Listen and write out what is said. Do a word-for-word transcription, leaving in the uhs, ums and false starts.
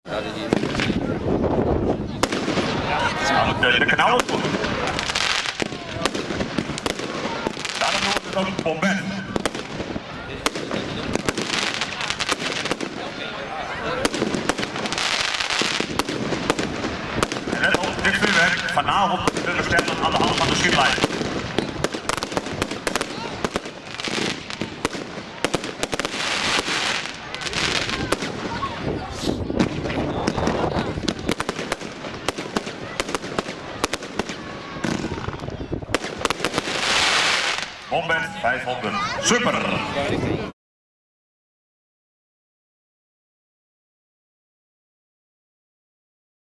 De, de knallen. Daarom doen we het ook moment. En let op, dit vuurwerk vanavond zullen stellen aan de hand van de schietlijst. Bombet vijfhonderd. Super!